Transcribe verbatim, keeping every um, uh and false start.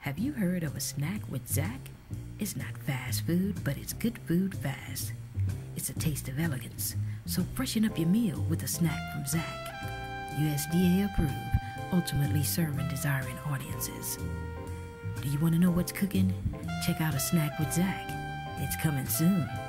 Have you heard of a snack with Zach? It's not fast food, but it's good food fast. It's a taste of elegance, so freshen up your meal with a snack from Zach. U S D A approved, ultimately serving desiring audiences. Do you want to know what's cooking? Check out a snack with Zach. It's coming soon.